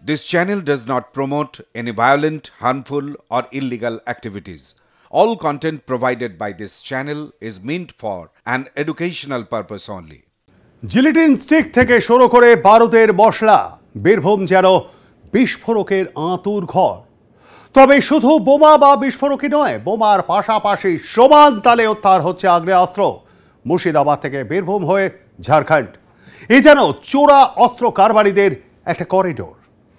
This channel does not promote any violent, harmful, or illegal activities. All content provided by this channel is meant for an educational purpose only. Gelatin stick থেকে শুরু করে বারুদের মশলা, বীরভূম যেন বিস্ফোরকের আঁতুর ঘর। তবে শুধু বোমা বা বিস্ফোরকই নয়, বোমার পাশাপাশি সমান তালে উদ্ধার হচ্ছে আগ্নেয়াস্ত্র। মুর্শিদাবাদ থেকে বীরভূম হয়ে ঝাড়খণ্ড, এ যেন চোরা অস্ত্র কারবারিদের একটা করিডোর।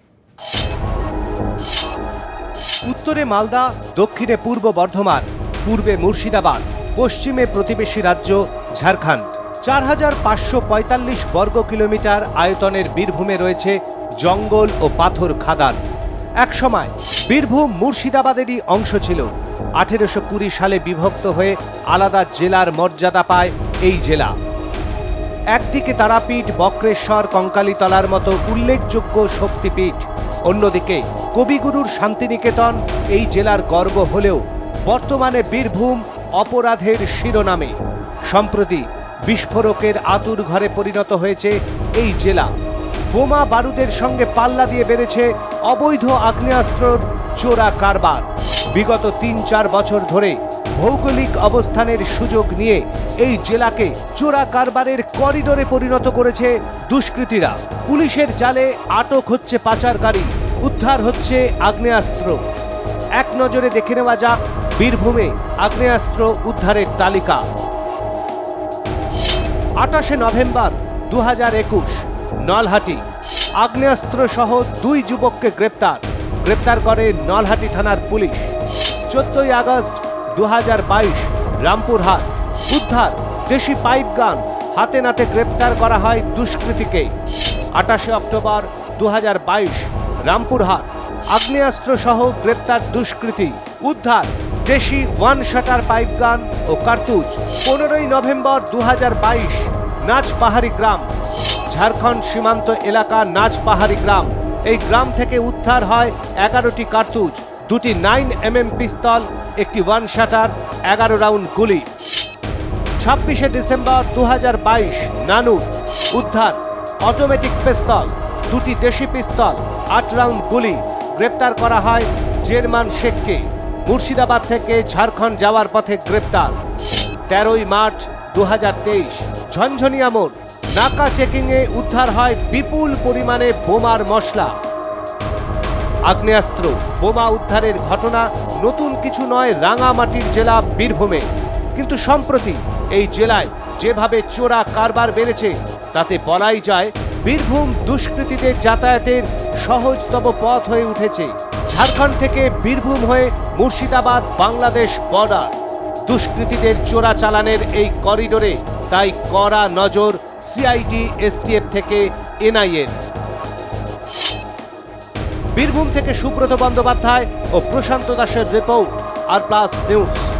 উত্তরে মালদা, দক্ষিণে পূর্ব বর্ধমান, পূর্বে মুর্শিদাবাদ, পশ্চিমে প্রতিবেশী রাজ্য ঝাড়খণ্ড। 4545 বর্গ কিলোমিটার আয়তনের বীরভূমে রয়েছে জঙ্গল ও পাথর খাদান। একসময় বীরভূম মুর্শিদাবাদেরই অংশ ছিল। 1820 সালে বিভক্ত হয়ে আলাদা জেলার মর্যাদা পায় এই জেলা। একদিকে তারাপীঠ, বক্রেশ্বর, কঙ্কালীতলার মতো উল্লেখযোগ্য শক্তিপীঠ, অন্যদিকে কবিগুরুর শান্তিনিকেতন এই জেলার গর্ব হলেও বর্তমানে বীরভূম অপরাধের শিরোনামে। সম্প্রতি বিস্ফোরকের আতুর ঘরে পরিণত হয়েছে এই জেলা। বোমা বারুদের সঙ্গে পাল্লা দিয়ে বেড়েছে অবৈধ আগ্নেয়াস্ত্রর চোরা কারবার। বিগত 3-4 বছর ধরে ভৌগোলিক অবস্থানের সুযোগ নিয়ে এই জেলাকে চোরা কারবারের করিডোরে পরিণত করেছে দুষ্কৃতীরা। পুলিশের জালে আটক হচ্ছে পাচারকারী, উদ্ধার হচ্ছে আগ্নেয়াস্ত্র। এক নজরে দেখে নেওয়া যাক বীরভূমে আগ্নেয়াস্ত্র উদ্ধারের তালিকা। 28 নভেম্বর 2021 নলহাটি, আগ্নেয়াস্ত্র সহ 2 যুবককে গ্রেপ্তার করে নলহাটি থানার পুলিশ। 14 আগস্ট 2022 রামপুরহাট, উদ্ধার দেশি পাইপ গান, হাতে নাতে গ্রেপ্তার করা হয় দুষ্কৃতীকে। 28 অক্টোবর 2022 রামপুরহাট, আগ্নেয়াস্ত্র সহ গ্রেপ্তার দুষ্কৃতী, উদ্ধার দেশি 1 শাটার পাইপ গান ও কার্তুজ। 15 নভেম্বর 2022 নাচপাহাড়ি গ্রাম, ঝাড়খণ্ড সীমান্ত এলাকা নাচপাহাড়ি গ্রাম। এই গ্রাম থেকে উদ্ধার হয় 11টি কার্তুজ, 2টি 9mm পিস্তল, একটি 1 শাটার, 11 রাউন্ড গুলি। 26 ডিসেম্বর 2022 নানুর, উদ্ধার অটোমেটিক পিস্তল, 2টি দেশি পিস্তল, 8 রাউন্ড গুলি। গ্রেপ্তার করা হয় জেরমান শেখকে। মুর্শিদাবাদ থেকে ঝাড়খণ্ড যাওয়ার পথে গ্রেপ্তার। 13 মার্চ 2023 ঝনঝনিয়া মোড়, নাকা চেকিংয়ে উদ্ধার হয় বিপুল পরিমাণে বোমার মশলা। আগ্নেয়াস্ত্র, বোমা উদ্ধারের ঘটনা নতুন কিছু নয় রাঙামাটির জেলা বীরভূমে। কিন্তু সম্প্রতি এই জেলায় যেভাবে চোরা কারবার বেড়েছে তাতে বলাই যায় বীরভূম দুষ্কৃতীদের যাতায়াতের সহজতম পথ হয়ে উঠেছে। ঝাড়খণ্ড থেকে বীরভূম হয়ে মুর্শিদাবাদ বাংলাদেশ বর্ডার। দুষ্কৃতীদের চোরা চালানের এই করিডোরে তাই কড়া নজর সিআইডি, এসটিএফ থেকে এনআইএর। বীরভূম থেকে সুব্রত বন্দ্যোপাধ্যায় ও প্রশান্ত দাসের রিপোর্ট, Rplus নিউজ।